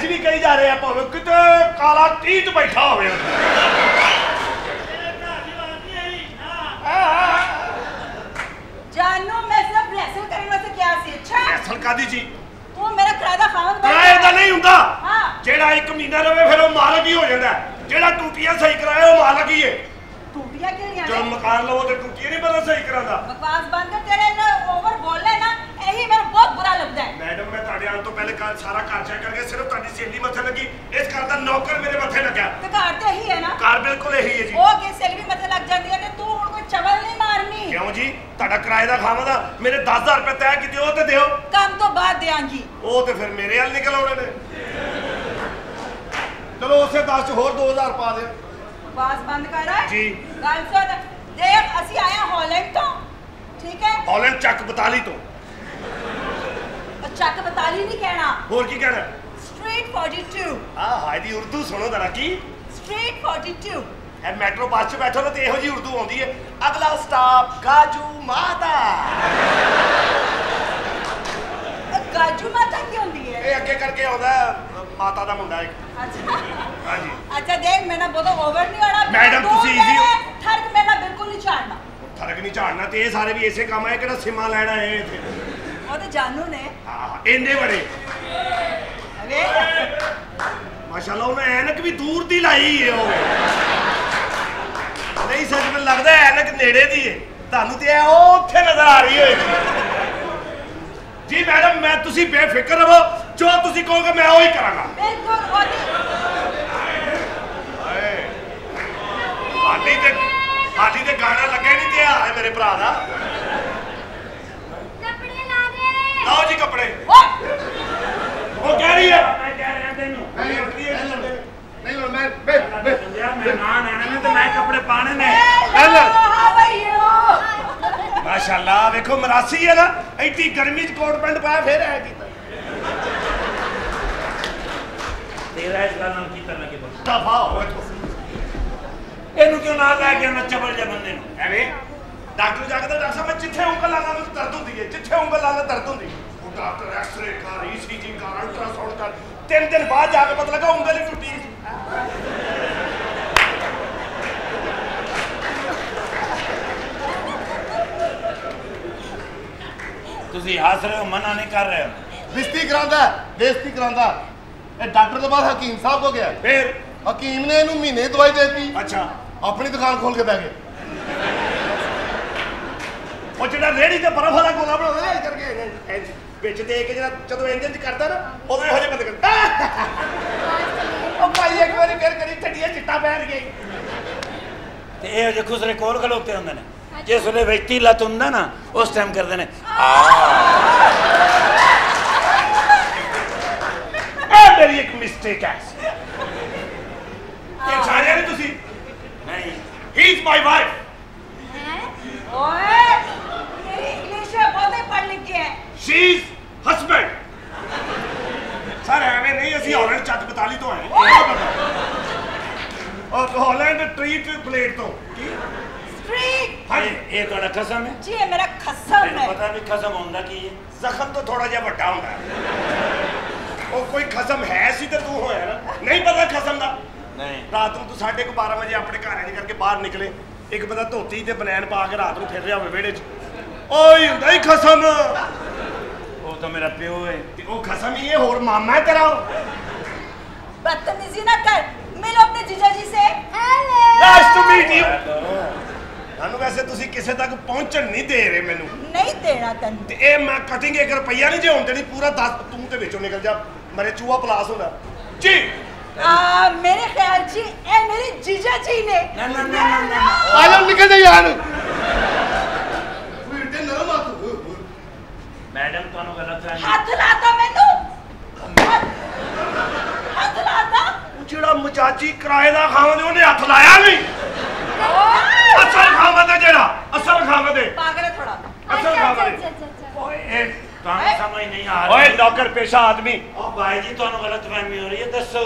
भी कही जा रहे हैं भावें किते काला टीट बैठा होवे जानू मैं सिर्फ रेसल करने वास्ते क्या सी अच्छा रेसल कादी जी तू मेरा किराए दा खावन किराए दा नहीं हुंदा हां जेड़ा 1 महीना रवे फिर वो मालक ही हो जांदा जेड़ा टूटियां सही कराए वो मालक ही है टूटियां केड़ियां जो मकान लवो ते टूटियां नहीं पता सही करांदा बकवास बंद कर तेरे ना ओवर बोले ना यही मेरे बहुत बुरा लगदा है मैडम मैं ताड़े आने तो पहले सारा घर चेक करके सिर्फ ताड़ी सहेली मथे लगी इस घर दा नौकर मेरे मथे लगा ते घर ते यही है ना घर बिल्कुल यही है जी ओ के सैलरी मथे लग जाती है ते तू हुन कोई चवल नहीं मारनी क्यों जी ताड़ा किराए दा खावा दा मेरे 10000 रुपए तय कीते ओ ते दियो काम तो बाद देंगी ओ ते फिर मेरे हाल निकल आउणे ने चलो उसे 10 च होर 2000 पा दे बकवास बंद कर रहा है जी गल सुन देख असि आए हॉलैंड तो ठीक है हॉलैंड चक बताली तो चक बताली नहीं कहना और की कहना स्ट्रीट 42 हां हाय दी उर्दू सुनो जरा की स्ट्रीट 42 ए मेट्रो बस च बैठो ना ते एहो जी उर्दू आउंदी है अगला स्टॉप गाजू माता गाजू माता की होंदी है ए आगे करके आउंदा माता दा मुंडा एक अच्छा हां जी अच्छा देख मैं ना बहुत ओवर नहीं होना मैडम तुसी इजी ठरक मैं ना बिल्कुल नहीं छाड़ना ठरक नहीं झाड़ना ते सारे भी ऐसे काम है केड़ा सिमा लेना है इथे वो तो जानू ने हां एंडे बड़े अरे माशाल्लाह उन्हें ऐनक भी दूर दी लाई है ओए नहीं सच में लगदा है ऐनक नेड़े दी है तानू ते ओ ओथे नजर आ रही होएगी जी मैडम मैं तुसी बेफिक्र रहो जो तुसी कहोगे मैं वही करांगा बिल्कुल ओदी हाली ते गाना लगे नहीं ते हाल है मेरे भरा दा कपड़े ला दे लाओ जी कपड़े वो कह रही है मैं कह रहा तेनू नहीं मैं मेहमान आने ने तो मैं कपड़े पाने ने हाउ आर यू माशाल्लाह देखो मरासी है ना इतनी गर्मी च कोट पैंट पाया फिर है कीता तेरा इस गल नाल की करना के बस दफा हो ਇਹਨੂੰ ਕਿਉਂ ਨਾਲ ਲੈ ਕੇ ਆਣਾ ਚਬਲ ਜਿਹਾ ਬੰਦੇ ਨੂੰ ਐਵੇਂ ਡਾਕਟਰ ਜਾ ਕੇ ਤਾਂ ਡਾਕਟਰ ਸਾਹਿਬ ਜਿੱਥੇ ਉਂਗਲ ਲਾਣਾ ਮੈਨੂੰ ਦਰਦ ਹੁੰਦੀ ਹੈ ਜਿੱਥੇ ਉਂਗਲ ਲਾਣਾ ਦਰਦ ਹੁੰਦੀ ਉਹ ਡਾਕਟਰ ਐਕਸ-ਰੇ ਕਰ ਈਸੀਜੀ ਕਰ ਅਲਟਰਾਸਾਊਂਡ ਕਰ 3 ਦਿਨ ਬਾਅਦ ਜਾ ਕੇ ਪਤਾ ਲੱਗਾ ਉਂਗਲ ਹੀ ਟੁੱਟੀ ਤੁਸੀਂ ਹੱਸ ਰਹੇ ਹੋ ਮਨਾ ਨਹੀਂ ਕਰ ਰਹੇ ਹੋ ਬਿਸਤੀ ਕਰਾਂਦਾ ਬੇਇੱਜ਼ਤੀ ਕਰਾਂਦਾ ਇਹ ਡਾਕਟਰ ਤੋਂ ਬਾਅਦ ਹਕੀਮ ਸਾਹਿਬ ਕੋ ਗਿਆ ਫਿਰ ਹਕੀਮ ਨੇ ਇਹਨੂੰ ਮਹੀਨੇ ਦਵਾਈ ਦੇਤੀ ਅੱਛਾ अपनी दुकान खोल के बह गए वो जो रेहड़ी से बर्फ वाला गोला बना करके बिच दे के जो इंजन च करता ना उदों इहो जिहा बंद कर भाई एक बार फिर करी ठंडिया चिट्टा पैर गई ते इहो जे खुसरे कोल खलोते हुंदे ने जिस वेले व्यक्ति लत हुंदा ना उस टाइम करदे ने मेरी एक मिस्टेक है ये जाने नहीं तुसी नहीं ही इज माय वाइफ ओए तेरी इंग्लिश में बहुत ही पढ़ लिख गया है शी इज हस्बैंड सर एवें नहीं असि हॉलैंड चक बताली तो आए और हॉलैंड ट्रीट प्लेट तो स्ट्रीट हां ये तोड़ा कसम है जी ये मेरा खसम है पता नहीं कसम होंदा की है जख्म तो थोड़ा जिहा बड़ा होंदा है ओ कोई खसम है सी ते तू होया ना नहीं पता खसम दा नहीं रात को 12:30 बजे अपने घर नहीं करके बाहर निकले एक बंदा धोती ते बनैन पा के रात को फिर रहा हो वेड़े च ओए हुंदा ही खसम वो तो मेरा प्यो है ते ओ खसम ही है और मामा है तेरा बदतमीजी ना कर मिलो अपने जीजा जी से hello nice to meet you ਸਾਨੂੰ ਵੈਸੇ ਤੁਸੀਂ ਕਿਸੇ ਤੱਕ ਪਹੁੰਚਣ ਨਹੀਂ ਦੇ ਰਹੇ ਮੈਨੂੰ नहीं देना तन्नू ਤੇ ਇਹ ਮੈਂ ਕਟਿੰਗ 1 ਰੁਪਈਆ ਨਹੀਂ ਜੇ ਹੋਣ ਦੇਣੀ ਪੂਰਾ 10 ਤੂੰ ਤੇ ਵਿੱਚੋਂ ਨਿਕਲ ਜਾ ਮਰੇ ਚੂਹਾ ਪਲਾਸ ਹੁੰਦਾ ਜੀ मेरे ख्याल जी ए मेरी जीजा जी ने ना ना ना ना ना आ जाओ निकल जाओ यार फिर ते नरम आ तू मैडम ਤੁਹਾਨੂੰ ਗਲਤ ਫਹਿਮੀ हाथ लाता मैनू हाथ लाता ਜਿਹੜਾ ਮਚਾਚੀ ਕਿਰਾਏ ਦਾ ਖਾਵਦੇ ਉਹਨੇ ਹੱਥ ਲਾਇਆ ਨਹੀਂ ਅਸਲ ਖਾਵਦੇ ਜਿਹੜਾ ਅਸਲ ਖਾਵਦੇ पागल है थोड़ा ਅਸਲ ਖਾਵਦੇ ਓਏ ਇਹ ਤੁਹਾਨੂੰ ਸਮਝ ਨਹੀਂ ਆ ਓਏ ਰਹੀ ਨੌਕਰ ਪੇਸ਼ਾ ਆਦਮੀ ओ भाई जी ਤੁਹਾਨੂੰ ਗਲਤ ਫਹਿਮੀ ਹੋ ਰਹੀ ਹੈ ਦੱਸੋ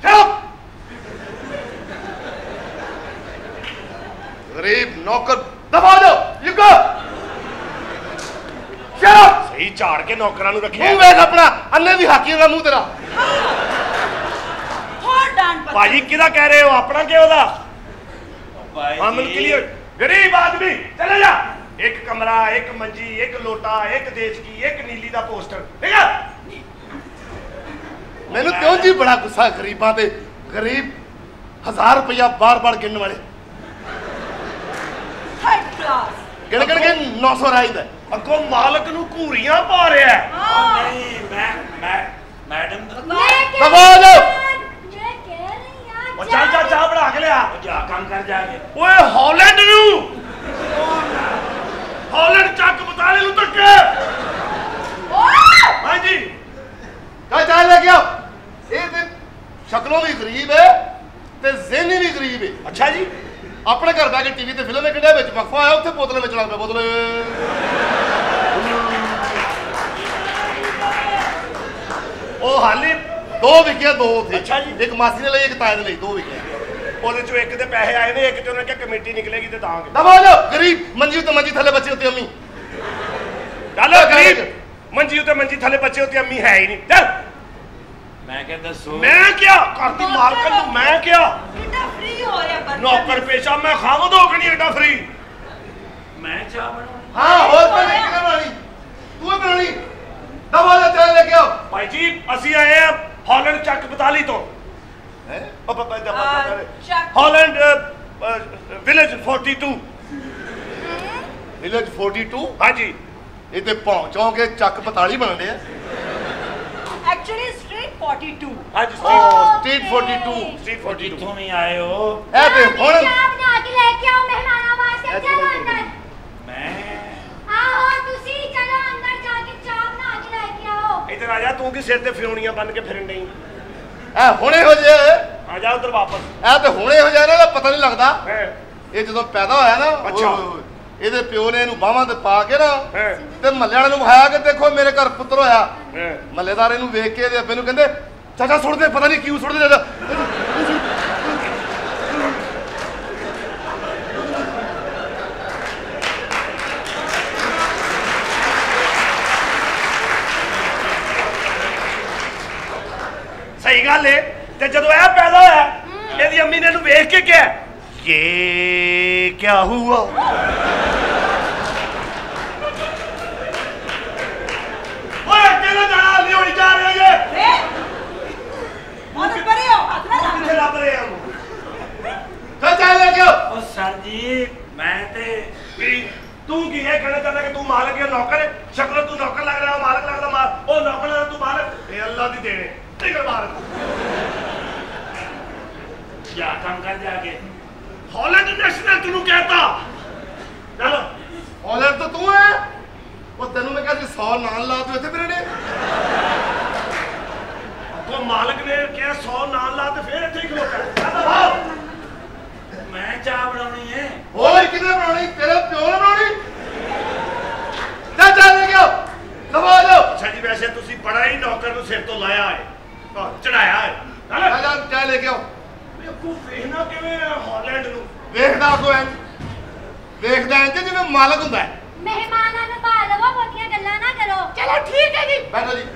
गरीब नौकर दबा दो यू गो शट अप ਸਹੀ ਝਾੜ ਕੇ ਨੌਕਰਾਂ ਨੂੰ ਰੱਖਿਆ मुंह देख अपना अन्ने दी हाकी दा मुंह तेरा भाजी किदा कह रहे हो अपना के ओदा भाई हम क्लियर गरीब आदमी चले जा एक कमरा एक मंजी एक लोटा एक देश की एक नीली दा पोस्टर ठीक है मैंने क्यों जी बड़ा गुस्सा गरीबां ते गरीब 1000 रुपया बार-बार गिनने वाले थर्ड क्लास गिन गिन के 900 राइदा अगो मालक नु घूरियां पा रहा है नहीं मैं मैडम सवाल ओ चल चल चाह बना के लिया जा काम कर जाके ओए हॉलैंड नु हॉलैंड चक बताले नु तक हां जी कह चाय लेके आओ ये ते शक्लों भी गरीब है ते ज़हनी भी गरीब है अच्छा जी अपने घर बैठ के टीवी ते फिल्म देखने विच वक्फा आया उत्थे बोतलें बेचना पे बोतलें ओ हाली 2 विकिया 2 थे अच्छा जी। एक मासी ने ਲਈ ਇੱਕ ਤਾਏ ਨੇ ਲਈ 2 ਵਿਕਿਆ ਉਹਦੇ ਚੋਂ ਇੱਕ ਦੇ ਪੈਸੇ ਆਏ ਨੇ ਇੱਕ ਚੋਂ ਉਹਨੇ ਕਿ ਕਮੇਟੀ ਨਿਕਲੇਗੀ ਤੇ ਦਾਂਗੇ ਦਬਾ ਜਾ ਗਰੀਬ ਮੰਜੀ ਉੱਤੇ ਮੰਜੀ ਥੱਲੇ ਬੱਚੇ ਉੱਤੇ ਅੰਮੀ ਚੱਲ ਗਰੀਬ ਮੰਜੀ ਉੱਤੇ ਮੰਜੀ ਥੱਲੇ ਬੱਚੇ ਉੱਤੇ ਅੰਮੀ ਹੈ ਹੀ ਨਹੀਂ ਚੱਲ मैं क्या दसो ਮੈਂ ਕਿਹਾ ਘਰ ਦੀ ਮਾਲਕਣ ਨੂੰ ਮੈਂ ਕਿਹਾ कितना फ्री हो रहा है बर्तन ਨੌਕਰ ਪੇਸ਼ਾ ਮੈਂ ਖਾਵਦ ਹੋ ਕੇ ਨਹੀਂ ਐਡਾ ਫਰੀ मैं चाह बनाऊं ਹਾਂ ਹੋਰ ਕੋਈ ਨਹੀਂ ਬਣਾਣੀ ਤੂੰ ਹੀ ਬਣਾਣੀ ਦਬਾ ਜਾ ਚਾਹ ਲੈ ਕੇ ਆਓ ਭਾਈ ਜੀ ਅਸੀਂ ਆਏ ਆ ਹਾਲੈਂਡ ਚੱਕ ਬਤਾਲੀ ਤੋਂ ਹੈ शक ਹਾਲੈਂਡ ਵਿਲੇਜ 42 ਵਿਲੇਜ 42 ਹਾਂਜੀ ਇਹ ਤੇ ਪਹੁੰਚੋਂ ਕੇ ਚੱਕ 45 ਬਣਦੇ ਆ एक्चुअली स्ट्रीट 42 ਹਾਂਜੀ ਓ ਸਟਰੀਟ 42 ਸਟਰੀਟ 42 कितों में आए हो ਇਹ ਤੇ ਹੁਣ ਚਾਹ ਬਣਾ ਕੇ ਲੈ ਕੇ ਆਓ ਮਹਿਮਾਨਾਂ ਵਾਸਤੇ ਚਲੋ ਅੰਦਰ मैं ਆਹੋ ਤੁਸੀਂ ਚਲੋ ਅੰਦਰ ਜਾ ਕੇ ਚਾਹ ਬਣਾ ਕੇ ਲੈ ਕੇ ਆਓ ਇੱਧਰ ਆ ਜਾ ਤੂੰ ਕੀ ਸਿਰ ਤੇ ਫਿਰੋਣੀਆਂ ਬੰਨ ਕੇ ਫਿਰਨ ਡਈ ਇਹ ਹੁਣੇ ਹੋ ਜੇ ਆ ਜਾ ਉਧਰ ਵਾਪਸ ਇਹ ਤੇ ਹੁਣੇ ਹੋ ਜਾਣਾ ਇਹਦਾ ਪਤਾ ਨਹੀਂ ਲੱਗਦਾ ਹੈ ਇਹ ਜਦੋਂ ਪੈਦਾ ਹੋਇਆ ਨਾ ਅੱਛਾ। ਇਹਦੇ ਪਿਓ ਨੇ ਇਹਨੂੰ ਬਾਹਾਂ ਤੇ ਪਾ ਕੇ ਨਾ ਹੈ ਤੇ ਮੱਲੇ ਵਾਲੇ ਨੂੰ ਵਿਖਾਇਆ ਕਿ ਦੇਖੋ ਮੇਰੇ ਘਰ ਪੁੱਤਰ ਹੋਇਆ ਹੈ ਮੱਲੇਦਾਰ ਇਹਨੂੰ ਵੇਖ ਕੇ ਇਹਦੇ ਅੱਬੇ ਨੂੰ ਕਹਿੰਦੇ ਚਾਚਾ ਸੁੱਟਦੇ ਪਤਾ ਨਹੀਂ ਕਿਉਂ ਸੁੱਟਦੇ ਚਾਚਾ ਸਹੀ ਗੱਲ ਏ ਤੇ ਜਦੋਂ ਇਹ ਪੈਦਾ ਹੋਇਆ ਇਹਦੀ ਅੰਮੀ ਨੇ ਇਹਨੂੰ ਵੇਖ ਕੇ ਕਿਹਾ ਇਹ ਕੀ ਹੁਆ ਓਏ ਕਿਹੜਾ ਜਾਣਾ ਨਹੀਂ ਹੋਣੀ ਜਾ ਰਿਹਾ ਜੇ और परे हो अपना ਕਿੱਥੇ ਲੱਭ ਰਹੇ ਆ ਚਾਚਾ ਲੈ ਕੇ ਆਓ ओ सर जी मैं ते ਵੀ ਤੂੰ ਕੀ ਇਹ ਕਹਿਣਾ ਚਾਹੁੰਦਾ ਕਿ ਤੂੰ ਮਾਲਕ ਹੈ ਨੌਕਰ ਹੈ ਸ਼ਕਲ ਤੂੰ ਨੌਕਰ ਲੱਗ ਰਿਹਾ ਮਾਲਕ ਲੱਗਦਾ ਮਾਲ ਉਹ ਨੌਕਰ ਲੱਗਦਾ ਤੂੰ ਮਾਲਕ ਇਹ ਅੱਲਾ ਦੀ ਦੇਣ ਹੈ ਨਿਕਲ ਬਾਹਰ जा काम कर जाके ਹਾਲੈਂਡ ਨੈਸ਼ਨਲ ਤੈਨੂੰ ਕਹਿਤਾ ਚਲੋ ਹਾਲੈਂਡ ਤਾਂ ਤੂੰ ਹੈ ਉਹ ਤੈਨੂੰ ਮੈਂ ਕਿਹਾ ਸੀ 100 ਨਾਂ ਲਾ ਤੂੰ ਇੱਥੇ ਫਿਰਨੇ ਉਹ ਮਾਲਕ ਨੇ ਕਿਹਾ 100 ਨਾਂ ਲਾ ਤੇ ਫੇਰ ਇੱਥੇ ਹੀ ਖਲੋਤਾ ਚੱਲ ਬਾਹਰ मैं चाह बनानी है ਹੋਰ ਕਿਹਨੇ ਬਣਾਉਣੀ ਤੇਰੇ ਪਿਓ ਨੇ ਬਣਾਉਣੀ ਚਾਚਾ ਲੈ ਕੇ ਆਓ ਦਬਾ ਜਾਓ ਅੱਛਾ ਜੀ ਵੈਸੇ ਤੁਸੀਂ ਬੜਾ ਹੀ ਨੌਕਰ ਨੂੰ ਸਿਰ ਤੋਂ ਲਾਇਆ ਹੈ ਚੜਾਇਆ ਹੈ ਚਾਚਾ ਚਾਹ ਲੈ ਕੇ ਆਓ ਵੇਖੋ ਵੇਖਣਾ ਕਿਵੇਂ ਹੈ ਹਾਲੈਂਡ ਨੂੰ ਵੇਖਦਾ ਕੋ ਐ ਵੇਖਦਾ ਐ ਜਿਵੇਂ ਮਾਲਕ ਹੁੰਦਾ ਹੈ ਮਹਿਮਾਨਾਂ ਨੂੰ ਪਾ ਲਵੋ ਬਹੁਤੀਆਂ ਗੱਲਾਂ ਨਾ ਕਰੋ चलो ठीक है जी ਬੈਠੋ ਜੀ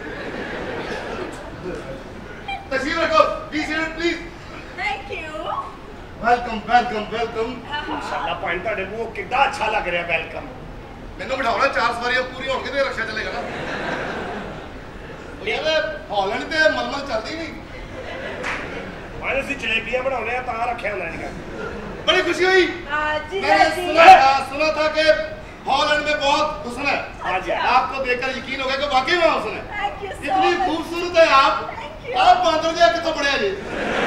ਤਸ਼ਰੀਫ ਰੱਖੋ ਜੀ seat please thank you welcome welcome welcome ਮਾਸ਼ਾਅੱਲਾ ਪੁਆਇੰਟ ਤੁਹਾਡੇ ਮੂੰਹ ਕਿੱਦਾਂ ਅੱਛਾ ਲੱਗ ਰਿਹਾ ਵੈਲਕਮ ਮੈਨੂੰ ਬਿਠਾਉਣਾ 4 ਸਵਾਰੀਆਂ ਪੂਰੀਆਂ ਹੋਣਗੇ ਤੇ ਰਕਸ਼ਾ ਚੱਲੇਗਾ ਨਾ ਯਾਰ ਹਾਲੈਂਡ ਤੇ ਮਲਮਲ ਚੱਲਦੀ ਨਹੀਂ ਮਾਰੇ ਅਸੀਂ ਜਲੇਬੀਆਂ ਬਣਾਉਣੇ ਆ ਤਾਂ ਰੱਖਿਆ ਹੁੰਦਾ ਜੀ बड़ी खुशी हुई जी मैंने जी सुना था कि हॉलैंड में बहुत हुस्न है हाँ जी। आपको देखकर यकीन हो गया कि वाकई में हुस्न है थैंक यू इतनी खूबसूरत है आप बांदर जी कितना बढ़िया जी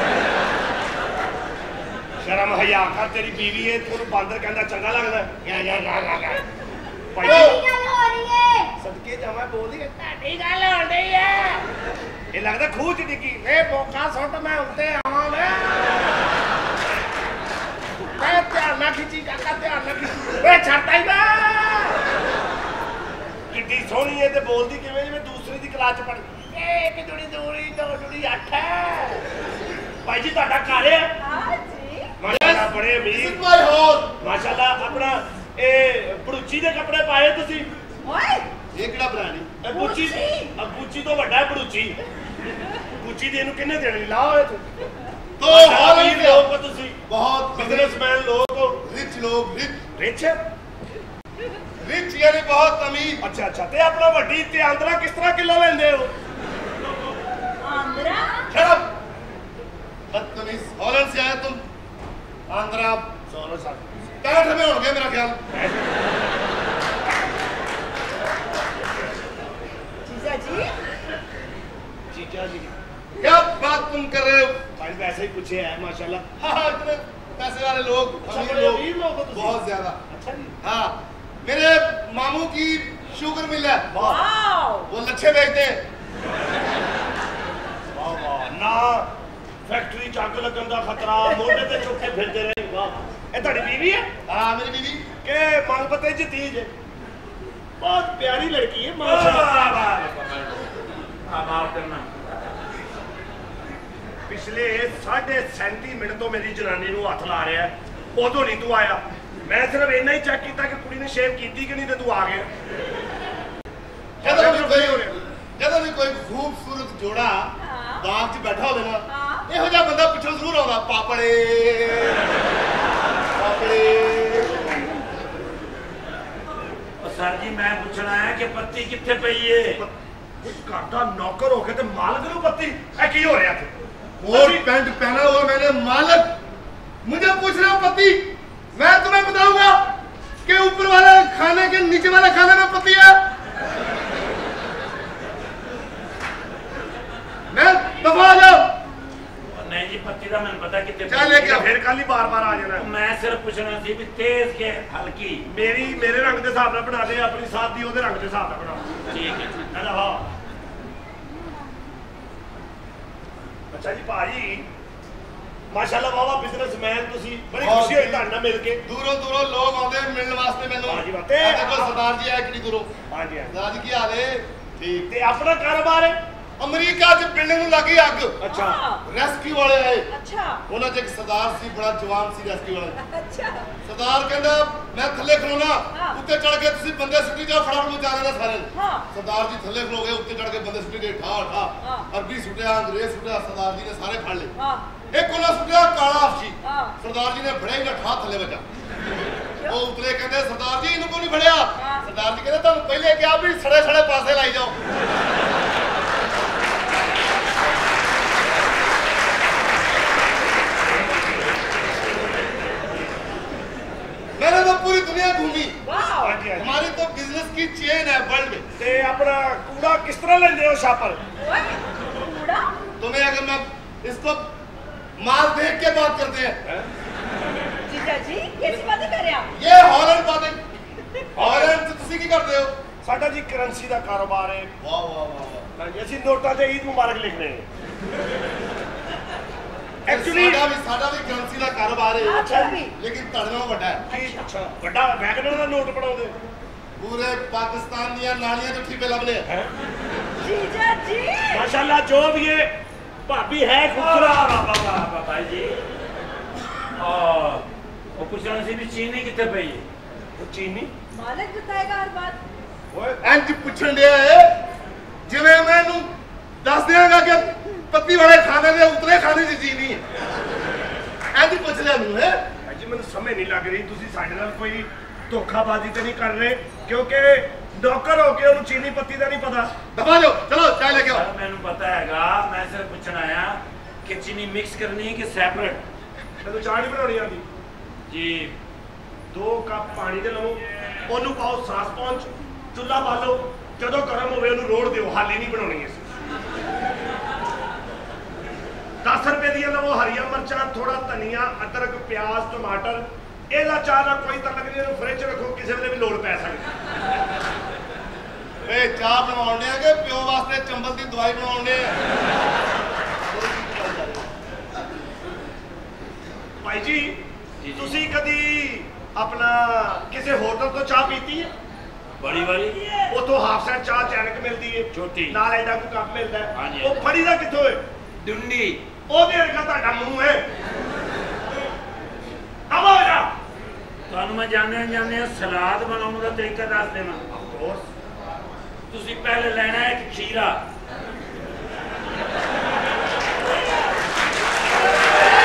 ਸ਼ਰਮ ਹਯਾ ਕਰ ਤੇਰੀ ਬੀਵੀ ਏ ਤੈਨੂੰ ਬਾਂਦਰ ਕਹਿੰਦਾ ਚੰਗਾ ਲੱਗਦਾ ਯਾ ਭਾਈ ਕੀ ਗੱਲ ਹੋ ਰਹੀ ਹੈ ਸਦਕੇ ਜਾਵਾਂ ਬੋਲਦੀ ਤੁਹਾਡੀ ਗੱਲ ਹੋ ਰਹੀ ਹੈ ਇਹ ਲੱਗਦਾ ਖੂਹ ਚ ਡਿੱਗੀ ਵੇ ਬੋਕਾ ਸੁੱਟ ਮੈਂ ਉੱਤੇ ਆਵਾਂ ਮੈਂ ਧਿਆਨ ਨਾਲ ਖਿੱਚੀ ਕਾਕਾ ਧਿਆਨ ਨਾਲ ਖਿੱਚੀ ਵੇ ਛੱਡਦਾ ਹੀ ਵਾ ਕਿੱਡੀ ਸੋਹਣੀ ਏ ਤੇ ਬੋਲਦੀ ਕਿਵੇਂ ਜਿਵੇਂ ਦੂਸਰੀ ਦੀ ਕਲਾਸ ਚ ਪੜ੍ਹਦੀ ਇੱਕ ਜੁੜੀ ਦੂਰੀ ਦੋ ਜੁੜੀ 8 ਹੈ ਭਾਈ ਜੀ ਤੁਹਾਡਾ ਘਰ ਹੈ हाँ जी ਮਾਸ਼ਾਅੱਲਾ ਬੜੇ ਅਮੀਰ भाई हॉल ਮਾਸ਼ਾਅੱਲਾ ਆਪਣਾ ਇਹ ਬੜੂਚੀ ਦੇ ਕੱਪੜੇ ਪਾਏ ਤੁਸੀਂ ओए ये किहड़ा ब्रांड है ਇਹ ਬੂਚੀ ਤੋਂ ਵੱਡਾ ਹੈ ਬੜੂਚੀ ਬੂਚੀ ਦੇ ਇਹਨੂੰ ਕਿੰਨੇ ਦੇਣੇ ਲਾ ਹੋਏ ਤੂੰ तो हॉलैंड लोग हो तुसी, बहुत बिजनेसमैन लोग हो, रिच लोग, रिच रिच यानी बहुत अमीर। अच्छा अच्छा, ते अपना वड्डी ते आंद्रा किस तरह किलो लेंदे हो? आंध्रा शराब बदतमीज, हॉलैंड से आए तुम, आंध्रा 65 में होंगे मेरा ख्याल। जीजा जी, जीजा जी क्या बात तुम कर रहे हो? भाई वैसे ही पूछे है माशाल्लाह। हाँ इतने पैसे वाले लोग, अच्छा, अमीर बड़े लोग, अमीर लोग हो तुसी? बहुत ज्यादा। अच्छा जी, हाँ मेरे मामू की शुगर मिल है, वाओ, वो लच्छे बेचते हैं। वाह वाह, ना फैक्ट्री च अग लगन का खतरा, मोढे ते चुक के फिरते रहे। वाह, ये ਤੁਹਾਡੀ बीवी है? हाँ मेरी बीवी के मांग पते च तीज है? बहुत प्यारी लड़की है वाह, माशाल्लाह। वाह, माफ करना। पिछले 37.5 मिनट तो मेरी जनानी ਨੂੰ हथ ला रहा है, उदों नहीं तू आया। मैं सिर्फ इन्ना ही चेक किया कि कुड़ी ने शेव की कि नहीं, तो तू आ गया। ਜਦੋਂ ਵੀ ਕੋਈ ਖੂਬਸੂਰਤ ਜੋੜਾ हाँ। ਬਾਗ 'ਚ ਬੈਠਾ ਹੋਵੇ ਨਾ, हाँ। ਇਹੋ ਜਿਹਾ ਬੰਦਾ ਪਿੱਛੋਂ ਜ਼ਰੂਰ ਆਉਂਦਾ, ਪਾਪੜੇ ਪਾਪੜੇ। और सर जी मैं पूछना है कि पत्ती कितने पई है? घर का नौकर होके ते मालक ਨੂੰ पत्ती ए की हो रहा थे? कोट पैंट पहना हुआ मैंने, मालक मुझे पूछ रहे हो पति? मैं तुम्हें बताऊंगा कि ऊपर वाले खाने के नीचे वाले खाने में पति है। मैं दफा आ जाओ। नहीं जी, पत्ती का मैंने पता कितने चल लेके आओ। फिर कल ही बार-बार आ जाना। मैं सिर्फ पूछना सी भी तेज के हल्की। मेरे रंग के हिसाब ਨਾਲ ਬਣਾ ਦੇ, ਆਪਣੀ ਸਾਥ ਦੀ ਉਹਦੇ ਰੰਗ ਦੇ ਹਿਸਾਬ ਨਾਲ ਬਣਾ। ठीक है। ਕਹਿੰਦਾ ਹਾਂ। ਅੱਛਾ ਜੀ ਭਾਜੀ, ਮਾਸ਼ਾਅੱਲਾ ਵਾਵਾ ਬਿਜ਼ਨਸਮੈਨ ਤੁਸੀਂ, ਬੜੀ ਖੁਸ਼ੀ ਹੋਈ ਤੁਹਾਡੇ ਨਾਲ ਮਿਲ ਕੇ। दूरों दूरों लोग आते मिलने वास्ते मैंने। हाँ जी, बात है। देखो सरदार जी आए कितनी दूरों। ਹਾਂਜੀ ਹਾਂਜੀ। सरदार जी की हाल है? ठीक। ਤੇ ਆਪਣਾ ਕਾਰੋਬਾਰ ਹੈ? अमरीका च बिल्डिंग ਨੂੰ ਲੱਗੀ ਅੱਗ। ਅੱਛਾ। रेस्क्यू वाले आए, अच्छा ਉਹਨਾਂ 'ਚ ਇੱਕ ਸਰਦਾਰ ਸੀ, ਬੜਾ ਜਵਾਨ ਸੀ रेस्क्यू वाला। अच्छा सरदार कहता मैं थले खलोना, हाँ। उत्ते चढ़ के तुसी बंदे सुट्टी जाओ, फटाफट बचा देना सारे। हाँ। सरदार जी थले खलो गए, उत्ते चढ़ के बंदे सुट्टी गए, ठा ठा। हाँ। अरबी सुटिया, अंग्रेज सुटिया, सरदार जी ने सारे फड़ ले। हाँ एक कोना सुटिया काला अफशी, हाँ। सरदार जी ने फड़े ही ठा थले बचा। वो उतरे कहते सरदार जी इनको नहीं फड़िया। हाँ। सरदार जी कहते तुम पहले क्या भी सड़े सड़े पासे लाई जाओ। मैंने तो पूरी दुनिया घूमी, वाओ ਹਾਂਜੀ ਹਾਂਜੀ। हमारी तो बिजनेस की चेन है वर्ल्ड में। ਤੇ ਆਪਣਾ ਕੂੜਾ ਕਿਸ ਤਰ੍ਹਾਂ ਲੈਂਦੇ ਹੋ ਛਾਪਰ? ओए कूड़ा तुम्हें अगर मैं इसको माल देख के बात करते हैं, जीजा जी कैसी बातें कर रहे हैं आप? ये हॉलैंड बातें, हॉलैंड से तुसी की करते हो? ਸਾਡਾ ਜੀ ਕਰੰਸੀ ਦਾ ਕਾਰੋਬਾਰ ਹੈ। वाह वाह वाह वाह। ਹਾਂਜੀ, ਅਸੀਂ ਨੋਟਾਂ ਤੇ ਈਦ ਮੁਬਾਰਕ ਲਿਖਦੇ ਹਾਂ। एक्चुअली ਐਕਚੁਅਲੀ साडा भी करेंसी का कारोबार है, अच्छा भी लेकिन तड़ना बड़ा है। ਅੱਛਾ, ਵੱਡਾ ਵੈਗਨਰ ਦਾ ਨੋਟ ਬਣਾਉਂਦੇ पूरे पाकिस्तान दियां नालियां तो ठीपे लभने। ਹੈ? जीजा जी माशाल्लाह, जो भी है भाभी है खूबसूरत। भाई जी और वो पूछना सी भी चीनी कितने पई है? वो चीनी मालिक बताएगा हर बात। ओए इंज पुछण दे जिवें मैनू दस देगा कि पत्ती वाले खाने दे उतले खाने च जी नहीं है। इंज पुछ लिया मैनू है। जी मैंने समझ नहीं लग रही ਤੁਸੀਂ ਸਾਡੇ ਨਾਲ ਕੋਈ ਧੋਖਾਬਾਜ਼ੀ ਤੇ ਨਹੀਂ ਕਰ ਰਹੇ, ਕਿਉਂਕਿ ਨੌਕਰ ਹੋ ਕੇ ਉਹਨੂੰ ਚੀਨੀ ਪੱਤੀ ਦਾ ਨਹੀਂ ਪਤਾ। दबा जाओ, चलो चाय लेके आओ। सर मैंने पता हैगा, मैं सिर्फ पूछना आया कि चीनी मिक्स करनी है कि सेपरेट? ਤੈਨੂੰ ਚਾਹ ਨਹੀਂ ਬਣਾਉਣੀ ਆਉਂਦੀ? जी 2 ਕੱਪ ਪਾਣੀ ਦੇ ਲਵੋ, ਉਹਨੂੰ ਪਾਓ ਸਾਸ ਪਹੁੰਚ, ਚੁੱਲ੍ਹਾ ਬਾਲੋ, ਜਦੋਂ ਗਰਮ ਹੋਵੇ ਉਹਨੂੰ ਰੋੜ ਦਿਓ, ਹਾਲੀ ਨਹੀਂ ਬਣਾਉਣੀ ਅਸੀਂ। 10 ਰੁਪਏ ਦੀਆਂ ਲਵੋ ਹਰੀਆਂ ਮਿਰਚਾਂ, ਥੋੜਾ ਧਨੀਆ, ਅਦਰਕ, ਪਿਆਜ਼, ਟਮਾਟਰ। ਇਹਦਾ ਚਾਹ ਦਾ ਕੋਈ ਤਲਕ ਨਹੀਂ, ਇਹਨੂੰ ਫ੍ਰਿਜ 'ਚ ਰੱਖੋ, ਕਿਸੇ ਵੇਲੇ ਵੀ ਲੋੜ ਪੈ ਸਕਦੀ। ए चाह बनाने के प्यो वास्ते चंबल की दवाई बनाने। ਭਾਈ ਜੀ ਤੁਸੀਂ ਕਦੀ ਆਪਣਾ ਕਿਸੇ ਹੋਟਲ ਤੋਂ ਚਾਹ ਪੀਤੀ ਹੈ? बड़ी वाली ਉਥੋਂ ਹਾਫ ਸੈਟ ਚਾਹ ਚੈਨਕ ਮਿਲਦੀ ਹੈ, ਛੋਟੀ। ਨਾਲ ਐਡਾ ਕੋ ਕੱਪ ਮਿਲਦਾ ਹੈ। ਹਾਂਜੀ। ਉਹ ਫੜੀ ਦਾ ਕਿੱਥੋਂ ਹੈ? डुंडी ਉਹਦੇ ਵਰਗਾ ਤੁਹਾਡਾ ਮੂੰਹ ਹੈ। ਆਵਾ ਜਾ ਤੁਹਾਨੂੰ ਮੈਂ ਜਾਣਦੇ ਸਲਾਦ ਬਣਾਉਣ ਦਾ ਤਰੀਕਾ ਦੱਸ ਦੇਣਾ। ਕੋਰਸ ਤੁਸੀਂ ਪਹਿਲੇ ਲੈਣਾ ਹੈ ਇੱਕ ਖੀਰਾ,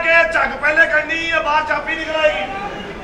के झग पहले करनी है बाहर चापी निकल आएगी